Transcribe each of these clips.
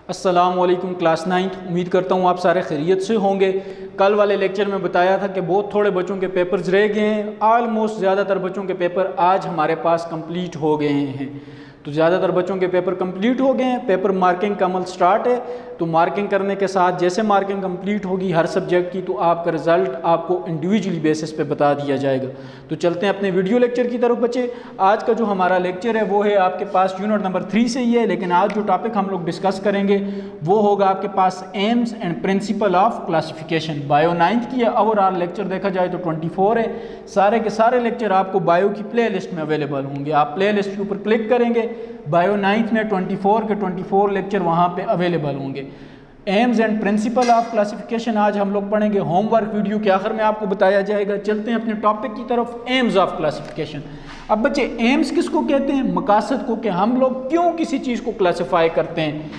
अस्सलामुअलैकुम class 9th। उम्मीद करता हूँ आप सारे खैरियत से होंगे। कल वाले लेक्चर में बताया था कि बहुत थोड़े बच्चों के पेपर्स रह गए हैं। आलमोस्ट ज़्यादातर बच्चों के पेपर आज हमारे पास कंप्लीट हो गए हैं। तो ज़्यादातर बच्चों के पेपर कंप्लीट हो गए हैं। पेपर मार्किंग का अमल स्टार्ट है। तो मार्किंग करने के साथ जैसे मार्किंग कंप्लीट होगी हर सब्जेक्ट की, तो आपका रिज़ल्ट आपको इंडिविजुअली बेसिस पे बता दिया जाएगा। तो चलते हैं अपने वीडियो लेक्चर की तरफ बच्चे। आज का जो हमारा लेक्चर है वो है आपके पास यूनिट नंबर 3 से ही है, लेकिन आज जो टॉपिक हम लोग डिस्कस करेंगे वो होगा आपके पास aims and principle of classification. Bio 9th की ओवरऑल लेक्चर देखा जाए तो 24 है। सारे के सारे लेक्चर आपको बायो की प्ले लिस्ट में अवेलेबल होंगे। आप प्ले लिस्ट के ऊपर क्लिक करेंगे, बायो 9th में 24 के 24 लेक्चर वहाँ पे अवेलेबल होंगे। Aims and principle of classification आज हम लोग पढ़ेंगे। होमवर्क वीडियो के आखिर में आपको बताया जाएगा। चलते हैं अपने टॉपिक की तरफ, एम्स ऑफ क्लासिफिकेशन। अब बच्चे एम्स किसको कहते हैं? मकासद को, कि हम लोग क्यों किसी चीज़ को क्लासिफाई करते हैं।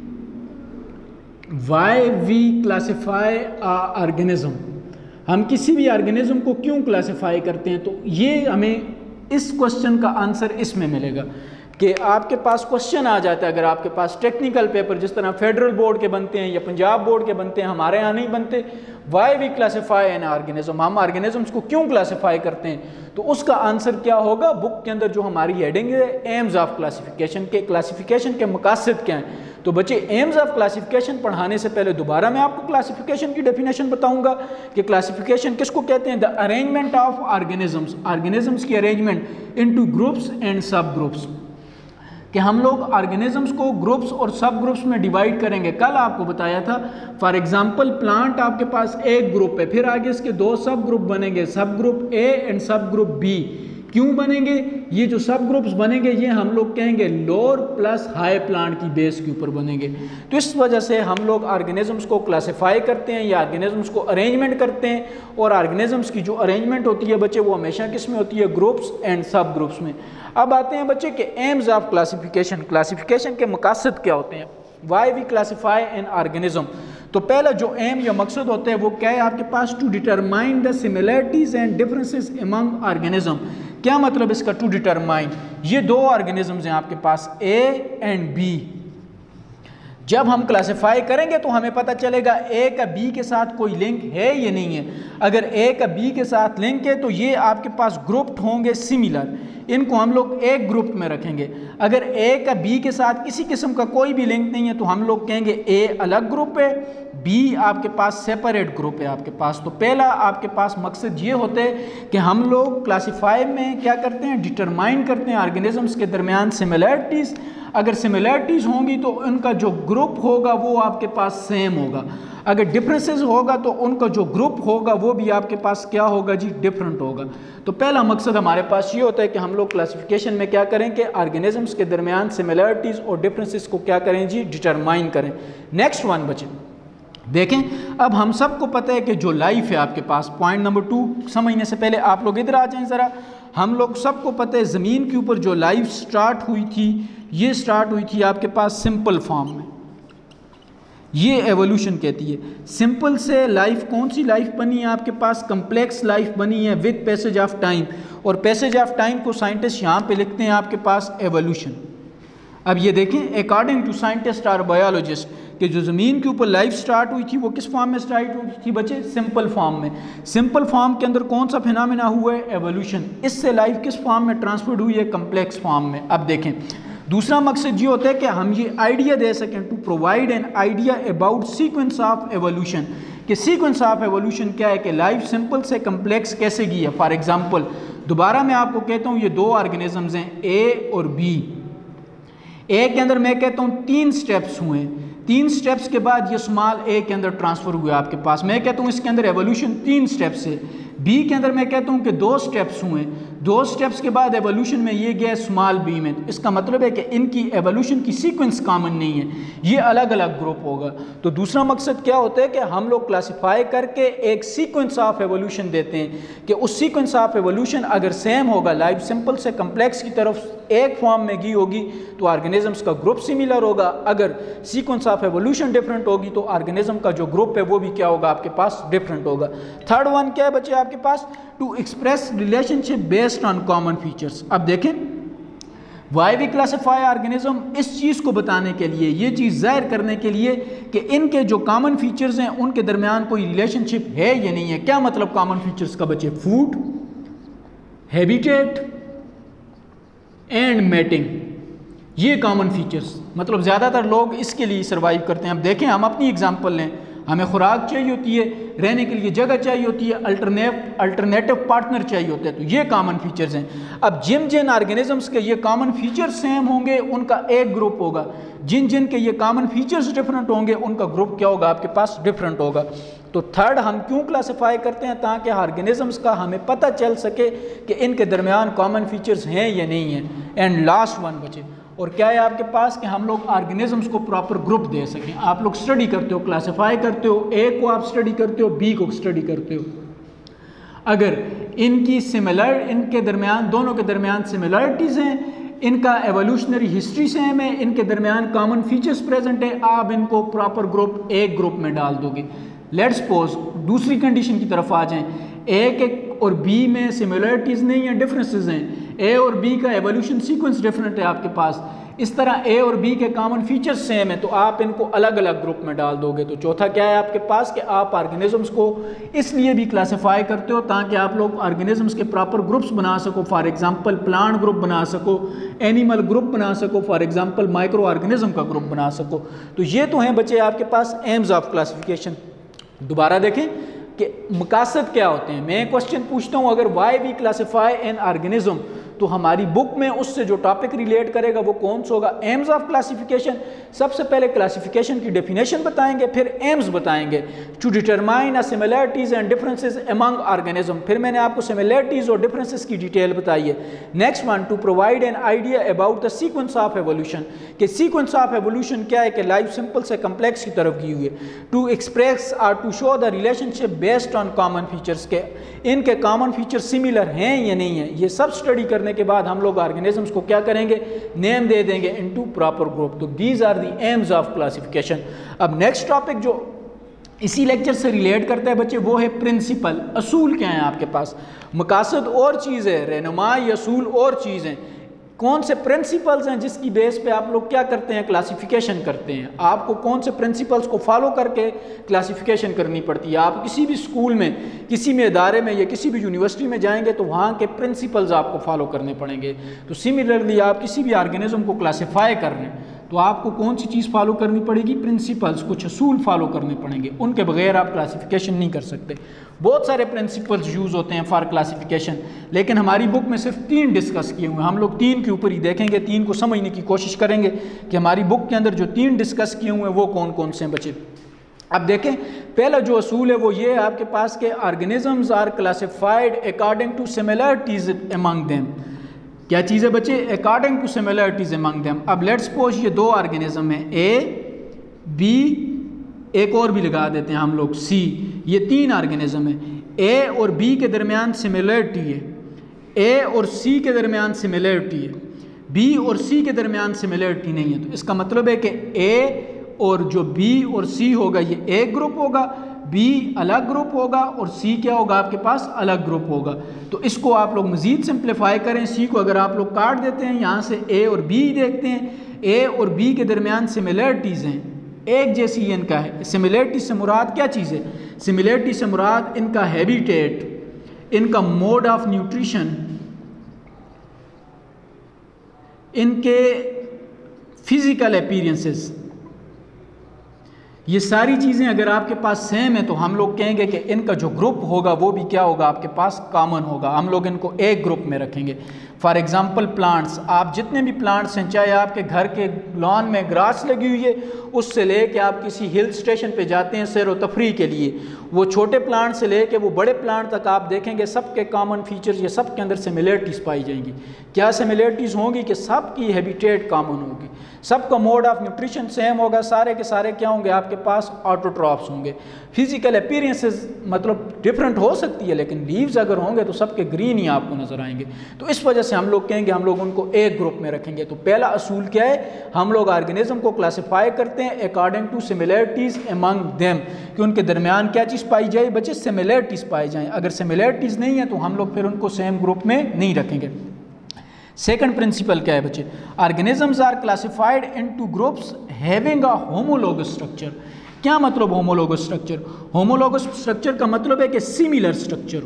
वाई वी क्लासिफाई ऑर्गेनिज्म, हम किसी भी ऑर्गेनिज्म को क्यों क्लासिफाई करते हैं। तो ये हमें इस क्वेश्चन का आंसर इसमें मिलेगा कि आपके पास क्वेश्चन आ जाता है। अगर आपके पास टेक्निकल पेपर जिस तरह फेडरल बोर्ड के बनते हैं या पंजाब बोर्ड के बनते हैं, हमारे यहाँ नहीं बनते। Why we classify an organism, हम ऑर्गेनिजम्स को क्यों क्लासिफाई करते हैं, तो उसका आंसर क्या होगा। बुक के अंदर जो हमारी हेडिंग है एम्स ऑफ क्लासिफिकेशन के, क्लासिफिकेशन के मकासद क्या हैं। तो बच्चे एम्स ऑफ क्लासिफिकेशन पढ़ाने से पहले दोबारा मैं आपको क्लासिफिकेशन की डेफिनेशन बताऊंगा कि क्लासिफिकेशन किसको कहते हैं। The arrangement of organisms, organisms की arrangement into groups and sub groups, कि हम लोग ऑर्गेनिजम्स को ग्रुप्स और सब ग्रुप्स में डिवाइड करेंगे। कल आपको बताया था फॉर एग्जांपल प्लांट आपके पास एक ग्रुप है, फिर आगे इसके दो सब ग्रुप बनेंगे, sub group A and sub group B. क्यों बनेंगे ये जो सब ग्रुप्स बनेंगे, ये हम लोग कहेंगे लोअर प्लस हाई प्लांट की बेस के ऊपर बनेंगे। तो इस वजह से हम लोग ऑर्गेनिजम्स को क्लासिफाई करते हैं या ऑर्गेनिजम्स को अरेंजमेंट करते हैं। और ऑर्गेनिजम्स की जो अरेंजमेंट होती है बच्चे, वो हमेशा किस में होती है? ग्रुप्स एंड सब ग्रुप्स में। अब आते हैं बच्चे कि एम्स ऑफ क्लासिफिकेशन, क्लासिफिकेशन के मकासद क्या होते हैं। Why we classify an organism, तो पहला जो एम या मकसद होता है वो क्या है आपके पास? To determine the similarities and differences among organism. क्या मतलब इसका? टू डिटरमाइन, ये दो ऑर्गेनिजम्स हैं आपके पास ए एंड बी। जब हम क्लासिफाई करेंगे तो हमें पता चलेगा ए का बी के साथ कोई लिंक है या नहीं है। अगर ए का बी के साथ लिंक है तो ये आपके पास ग्रुप्ड होंगे सिमिलर, इनको हम लोग एक ग्रुप में रखेंगे। अगर ए का बी के साथ किसी किस्म का कोई भी लिंक नहीं है तो हम लोग कहेंगे ए अलग ग्रुप है, बी आपके पास सेपरेट ग्रुप है आपके पास। तो पहला आपके पास मकसद ये होता है कि हम लोग क्लासिफाई में क्या करते हैं? डिटरमाइन करते हैं ऑर्गेनिजम्स के दरमियान सिमिलरिटीज़। अगर सिमिलरिटीज़ होंगी तो उनका जो ग्रुप होगा वो आपके पास सेम होगा। अगर डिफरेंसेस होगा तो उनका जो ग्रुप होगा वो भी आपके पास क्या होगा जी? डिफरेंट होगा। तो पहला मकसद हमारे पास ये होता है कि हम लोग क्लासिफिकेशन में क्या करें कि ऑर्गेनिजम्स के दरमियान सिमिलरिटीज़ और डिफरेंसेस को क्या करें जी? डिटरमाइन करें। नेक्स्ट वन बच्चे देखें, अब हम सबको पता है कि जो लाइफ है आपके पास, पॉइंट नंबर 2 समझने से पहले आप लोग इधर आ जाएं ज़रा। हम लोग सबको पता है ज़मीन के ऊपर जो लाइफ स्टार्ट हुई थी, ये स्टार्ट हुई थी आपके पास सिंपल फॉर्म में, ये एवोल्यूशन कहती है। सिंपल से लाइफ कौन सी लाइफ बनी है आपके पास? कम्प्लेक्स लाइफ बनी है विद पैसेज ऑफ टाइम, और पैसेज ऑफ टाइम को साइंटिस्ट यहाँ पे लिखते हैं आपके पास एवोल्यूशन। अब ये देखें, अकॉर्डिंग टू साइंटिस्ट और बायोलॉजिस्ट, कि जो ज़मीन के ऊपर लाइफ स्टार्ट हुई थी वो किस फॉर्म में स्टार्ट हुई थी बच्चे? सिंपल फॉर्म में। सिंपल फॉर्म के अंदर कौन सा फिनोमेना हुआ है? एवोल्यूशन। इससे लाइफ किस फॉर्म में ट्रांसफर्ड हुई है? कम्प्लेक्स फॉर्म में। अब देखें, दूसरा मकसद ये होता है कि हम ये आइडिया दे सकें, to provide an idea about sequence of evolution, कि सीक्वेंस ऑफ एवोल्यूशन क्या है, कि लाइफ सिंपल से कम्प्लेक्स कैसे गई है। फॉर एग्जांपल दोबारा मैं आपको कहता हूँ, ये दो ऑर्गेनिजम्स हैं ए और बी। ए के अंदर मैं कहता हूँ 3 स्टेप्स हुए, 3 स्टेप्स के बाद ये स्मॉल ए के अंदर ट्रांसफ़र हुआ आपके पास। मैं कहता हूँ इसके अंदर एवोल्यूशन 3 स्टेप्स है। बी के अंदर मैं कहता हूँ कि 2 स्टेप्स हुए, 2 स्टेप्स के बाद एवोल्यूशन में ये गया स्मॉल बी में। तो इसका मतलब है कि इनकी एवोल्यूशन की सीक्वेंस कॉमन नहीं है, ये अलग अलग ग्रुप होगा। तो दूसरा मकसद क्या होता है कि हम लोग क्लासिफाई करके एक सीक्वेंस ऑफ एवोल्यूशन देते हैं, कि उस सीक्वेंस ऑफ एवोल्यूशन अगर सेम होगा, लाइफ सिंपल से कम्प्लेक्स की तरफ एक फॉर्म में गई होगी तो ऑर्गेनिजम्स का ग्रुप सिमिलर होगा। अगर सीक्वेंस ऑफ एवोल्यूशन डिफरेंट होगी तो ऑर्गेनिज्म का जो ग्रुप है वो भी क्या होगा आपके पास? डिफरेंट होगा। थर्ड वन क्या है बच्चे आपके पास? To express relationship based on common features. अब देखें, वाई वी क्लासीफाई ऑर्गेनिज्म इस चीज़ को बताने के लिए, ये चीज़ जाहिर करने के लिए कि इनके जो कॉमन फीचर्स हैं उनके दरमियान कोई रिलेशनशिप है या नहीं है। क्या मतलब कॉमन फीचर्स का बच्चे? फूड, हैबिटेट एंड मेटिंग, ये कॉमन फीचर्स। मतलब ज़्यादातर लोग इसके लिए सर्वाइव करते हैं। अब देखें, हम अपनी एग्जांपल लें, हमें खुराक चाहिए होती है, रहने के लिए जगह चाहिए होती है, अल्टरनेटिव पार्टनर चाहिए होते हैं, तो ये कॉमन फीचर्स हैं। अब जिन जिन ऑर्गेनिजम्स के ये कॉमन फीचर्स सेम होंगे उनका एक ग्रुप होगा, जिन जिन के ये कॉमन फीचर्स डिफरेंट होंगे उनका ग्रुप क्या होगा? आपके पास डिफरेंट होगा। तो थर्ड हम क्यों क्लासीफाई करते हैं? ताकि ऑर्गेनिजम्स का हमें पता चल सके कि इनके दरमियान कॉमन फीचर्स हैं या नहीं हैं। एंड लास्ट वन बचे, और क्या है आपके पास कि हम लोग ऑर्गेनिजम्स को प्रॉपर ग्रुप दे सकें। आप लोग स्टडी करते हो, क्लासीफाई करते हो, ए को आप स्टडी करते हो, बी को स्टडी करते हो। अगर इनकी इनके दरमियान, दोनों के दरमियान सिमिलरिटीज़ हैं, इनका एवोल्यूशनरी हिस्ट्री सेम है, इनके दरमियान कॉमन फीचर्स प्रेजेंट है, आप इनको प्रॉपर ग्रुप एक ग्रुप में डाल दोगे। लेट्स सपोज दूसरी कंडीशन की तरफ आ जाएं, ए के और बी में सिमिलरिटीज़ नहीं है, डिफरेंसेस हैं। ए और बी का एवोल्यूशन सीक्वेंस डिफरेंट है आपके पास, इस तरह ए और बी के कॉमन फीचर्स सेम है, तो आप इनको अलग अलग ग्रुप में डाल दोगे। तो चौथा क्या है आपके पास कि आप ऑर्गेनिजम्स को इसलिए भी क्लासीफाई करते हो ताकि आप लोग ऑर्गेनिजम्स के प्रॉपर ग्रुप्स बना सको। फॉर एग्जांपल प्लांट ग्रुप बना सको, एनिमल ग्रुप बना सको, फॉर एग्जांपल माइक्रो ऑर्गेनिज्म का ग्रुप बना सको। तो ये तो हैं बच्चे आपके पास एम्स ऑफ क्लासिफिकेशन। दोबारा देखें कि मकासद क्या होते हैं। मैं क्वेश्चन पूछता हूँ, अगर why we classify an organism, तो हमारी बुक में उससे जो टॉपिक रिलेट करेगा वो कौन सा होगा? Aims of classification. सबसे पहले क्लासिफिकेशन की डेफिनेशन बताएंगे, फिर एम्स बताएंगे, to determine a similarities and differences among organism. फिर मैंने आपको सिमिलरिटीज और डिफरेंसेस की डिटेल बताई है। Next one, to provide an idea about the sequence of evolution, कि सीक्वेंस ऑफ एवोल्यूशन क्या है, कि लाइफ सिंपल से कम्प्लेक्स की तरफ गई हुई है। टू एक्सप्रेस और to show the relationship based on common features, के इनके कॉमन फीचर्स सिमिलर हैं या नहीं है। ये सब स्टडी करने के बाद हम लोग ऑर्गेनिजम्स को क्या करेंगे? नेम दे देंगे इनटू प्रॉपर ग्रुप। तो these are the aims of classification. अब नेक्स्ट टॉपिक जो इसी लेक्चर से रिलेट करता है बच्चे, वो है प्रिंसिपल। असूल क्या है आपके पास? मकासद और चीज़ है, रहनुमाई असूल और चीज़ है। कौन से प्रिंसिपल्स हैं जिसकी बेस पे आप लोग क्या करते हैं? क्लासिफिकेशन करते हैं। आपको कौन से प्रिंसिपल्स को फॉलो करके क्लासिफिकेशन करनी पड़ती है? आप किसी भी स्कूल में, किसी भी इदारे में या किसी भी यूनिवर्सिटी में जाएंगे तो वहाँ के प्रिंसिपल्स आपको फॉलो करने पड़ेंगे। तो सिमिलरली आप किसी भी ऑर्गेनिज्म को क्लासीफाई कर रहे हैं तो आपको कौन सी चीज़ फॉलो करनी पड़ेगी? प्रिंसिपल्स, कुछ असूल फॉलो करने पड़ेंगे, उनके बगैर आप क्लासिफिकेशन नहीं कर सकते। बहुत सारे प्रिंसिपल्स यूज़ होते हैं फॉर क्लासिफिकेशन, लेकिन हमारी बुक में सिर्फ 3 डिस्कस किए हुए हैं। हम लोग 3 के ऊपर ही देखेंगे, 3 को समझने की कोशिश करेंगे कि हमारी बुक के अंदर जो 3 डिस्कस किए हुए हैं वो कौन कौन से हैं बच्चे। अब देखें, पहला जो असूल है वो ये है आपके पास के organisms are classified according to similarities among them. क्या चीज़ है बच्चे? According to similarities among them. अब लेट्स सपोज ये 2 ऑर्गेनिज्म हैं, ए बी, एक और भी लगा देते हैं हम लोग, सी। ये 3 ऑर्गेनिज्म हैं। ए और बी के दरमियान सिमिलरिटी है, ए और सी के दरमियान सिमिलरिटी है, बी और सी के दरमियान सिमिलरिटी नहीं है। तो इसका मतलब है कि ए और जो बी और सी होगा ये एक ग्रुप होगा, बी अलग ग्रुप होगा और सी क्या होगा आपके पास? अलग ग्रुप होगा। तो इसको आप लोग मज़ीद सिंप्लीफाई करें, सी को अगर आप लोग काट देते हैं, यहाँ से ए और बी देखते हैं, ए और बी के दरमियान सिमिलरिटीज़ हैं, एक जैसी इनका है। सिमिलरिटी से मुराद क्या चीज़ है? सिमिलरिटी से मुराद इनका हैबिटेट, इनका मोड ऑफ न्यूट्रिशन, इनके फिजिकल अपीयरेंसेस, ये सारी चीज़ें अगर आपके पास सेम है तो हम लोग कहेंगे कि इनका जो ग्रुप होगा वो भी क्या होगा आपके पास? कॉमन होगा। हम लोग इनको एक ग्रुप में रखेंगे। फॉर एग्जांपल प्लांट्स, आप जितने भी प्लांट्स हैं, चाहे आपके घर के लॉन में ग्रास लगी हुई है, उससे ले के आप किसी हिल स्टेशन पे जाते हैं सैर व तफरी के लिए, वो छोटे प्लांट से ले के वो बड़े प्लांट तक आप देखेंगे सबके कॉमन फीचर्स, ये सब के अंदर सिमिलरिटीज़ पाई जाएंगी। क्या सिमिलरिटीज़ होंगी? कि सबकी हैबिटेट कॉमन होगी, सबका मोड ऑफ न्यूट्रिशन सेम होगा, सारे के सारे क्या होंगे आपके पास? ऑटोट्रॉप्स होंगे। फिजिकल अपीयरेंसेस मतलब डिफरेंट हो सकती है, लेकिन लीव्स अगर होंगे तो सबके ग्रीन ही आपको नज़र आएंगे। तो इस वजह से हम लोग कहेंगे हम लोग उनको एक ग्रुप में रखेंगे। तो पहला असूल क्या है? हम लोग ऑर्गेनिज्म को क्लासीफाई करते हैं according to similarities among them, कि उनके दरमियान क्या चीज़ पाई जाए बच्चे? सिमिलरिटीज़ पाई जाएँ। अगर सिमिलरिटीज़ नहीं है तो हम लोग फिर उनको सेम ग्रुप में नहीं रखेंगे। सेकंड प्रिंसिपल क्या है बच्चे? Organisms are classified into groups having a homologous structure. क्या मतलब होमोलोगस स्ट्रक्चर? होमोलोगस स्ट्रक्चर का मतलब है कि similar structure.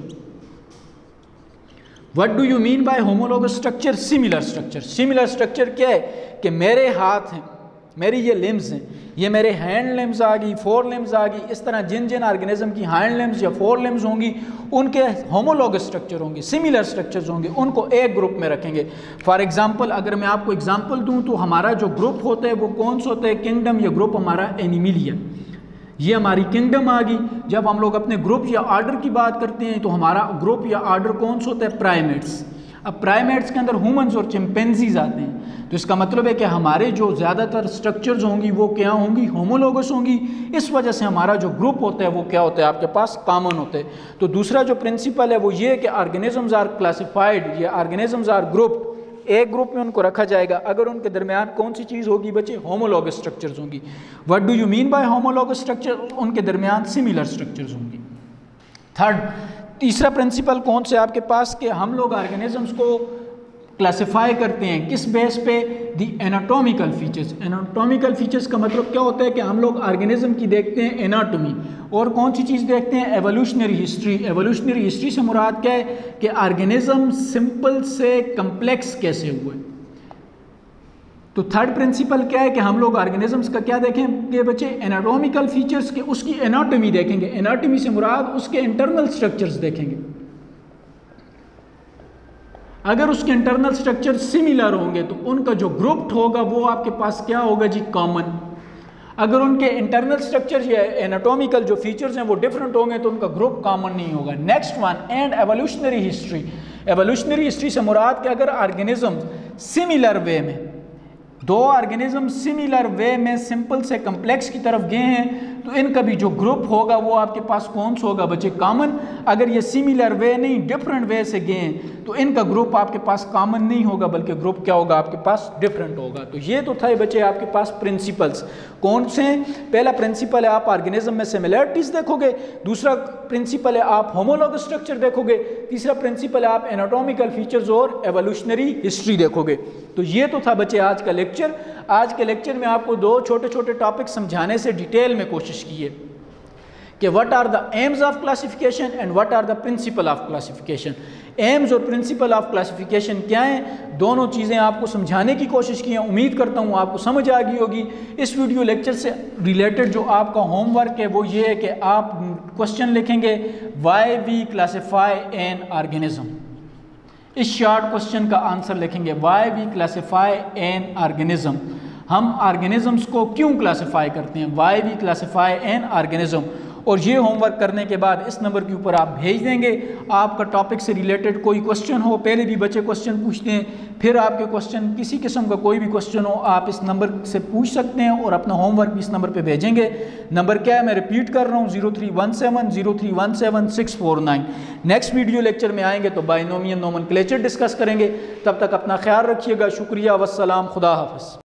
What do you mean by homologous structure? Similar structure. Similar structure क्या है कि मेरे हाथ हैं, मेरी ये लिम्स हैं, ये मेरे हैंड लिम्स आ गई, फोर लिम्स आ गई, इस तरह जिन जिन ऑर्गेनिज्म की हैंड लिम्स या फोर लिम्स होंगी उनके होमोलोगस स्ट्रक्चर होंगे, सिमिलर स्ट्रक्चर्स होंगे, उनको एक ग्रुप में रखेंगे। फॉर एग्जांपल अगर मैं आपको एग्जांपल दूं तो हमारा जो ग्रुप होता है वो कौन सा होता है? किंगडम या ग्रुप हमारा एनिमिलिया। ये हमारी किंगडम आ गई। जब हम लोग अपने ग्रुप या आर्डर की बात करते हैं तो हमारा ग्रुप या आर्डर कौन सा होता है? प्राइमेट्स। अब प्राइमेट्स के अंदर ह्यूमंस और चिंपैंजीज आते हैं, तो इसका मतलब है कि हमारे जो ज़्यादातर स्ट्रक्चर्स होंगी वो क्या होंगी? होमोलोगस होंगी। इस वजह से हमारा जो ग्रुप होता है वो क्या होता है? आपके पास कॉमन होते हैं। तो दूसरा जो प्रिंसिपल है वो ये है कि ऑर्गेनिजम्स आर क्लासिफाइड या ऑर्गेनिजम्स आर ग्रुप, एक ग्रुप में उनको रखा जाएगा अगर उनके दरमियान कौन सी चीज़ होगी बच्चे? होमोलोगस स्ट्रक्चर्स होंगी। What do you mean by homologous structure? उनके दरमियान सिमिलर स्ट्रक्चर्स होंगी। तीसरा प्रिंसिपल कौन से आपके पास कि हम लोग ऑर्गेनिजम्स को क्लासिफाई करते हैं किस बेस पे? The anatomical features. Anatomical features का मतलब क्या होता है कि हम लोग ऑर्गेनिज्म की देखते हैं एनाटॉमी, और कौन सी चीज़ देखते हैं? Evolutionary history. एवोल्यूशनरी हिस्ट्री से मुराद क्या है कि ऑर्गेनिज्म सिंपल से कम्प्लेक्स कैसे हुए। तो थर्ड प्रिंसिपल क्या है कि हम लोग ऑर्गेनिजम्स का क्या देखेंगे बच्चे? एनाटॉमिकल फीचर्स के, उसकी एनाटॉमी देखेंगे। एनाटॉमी से मुराद उसके इंटरनल स्ट्रक्चर्स देखेंगे। अगर उसके इंटरनल स्ट्रक्चर सिमिलर होंगे तो उनका जो ग्रुप होगा वो आपके पास क्या होगा जी? कॉमन। अगर उनके इंटरनल स्ट्रक्चर या एनाटॉमिकल जो फीचर्स हैं वो डिफरेंट होंगे तो उनका ग्रुप कॉमन नहीं होगा। Next one, and evolutionary history. Evolutionary history से मुराद कि अगर ऑर्गेनिज्म सिमिलर वे में, दो ऑर्गेनिज्म सिमिलर वे में सिंपल से कम्प्लेक्स की तरफ गए हैं तो इनका भी जो ग्रुप होगा वो आपके पास कौन सा होगा बच्चे? कॉमन। अगर ये सिमिलर वे नहीं डिफरेंट वे से गए हैं तो इनका ग्रुप आपके पास कॉमन नहीं होगा बल्कि ग्रुप क्या होगा? आपके पास डिफरेंट होगा। तो ये तो था बच्चे आपके पास प्रिंसिपल्स। कौन से? पहला प्रिंसिपल है आप ऑर्गेनिज्म में सिमिलरिटीज देखोगे, दूसरा प्रिंसिपल है आप होमोलोगस स्ट्रक्चर देखोगे, तीसरा प्रिंसिपल है आप एनाटॉमिकल फीचर्स और एवोल्यूशनरी हिस्ट्री देखोगे। तो ये तो था बच्चे आज का लेक्चर। आज के लेक्चर में आपको दो छोटे छोटे टॉपिक समझाने से डिटेल में कोशिश की है कि what are the aims of classification and what are the principle of classification. Aims और प्रिंसिपल ऑफ क्लासिफिकेशन क्या हैं, दोनों चीज़ें आपको समझाने की कोशिश की है। उम्मीद करता हूँ आपको समझ आ गई होगी। इस वीडियो लेक्चर से रिलेटेड जो आपका होमवर्क है वो ये है कि आप क्वेश्चन लिखेंगे why we classify an organism. इस शॉर्ट क्वेश्चन का आंसर लिखेंगे why we classify an organism. हम ऑर्गेनिजम्स को क्यों क्लासीफाई करते हैं? Why we classify an organism. और ये होमवर्क करने के बाद इस नंबर के ऊपर आप भेज देंगे। आपका टॉपिक से रिलेटेड कोई क्वेश्चन हो, पहले भी बच्चे क्वेश्चन पूछते हैं, फिर आपके क्वेश्चन किसी किस्म का कोई भी क्वेश्चन हो आप इस नंबर से पूछ सकते हैं और अपना होमवर्क भी इस नंबर पे भेजेंगे। नंबर क्या है मैं रिपीट कर रहा हूँ, 0317031649। नेक्स्ट वीडियो लेक्चर में आएंगे तो बाइनोमियल नोमेनक्लेचर डिस्कस करेंगे। तब तक अपना ख्याल रखिएगा। शुक्रिया, वस्सलाम, खुदा हाफ़िज़।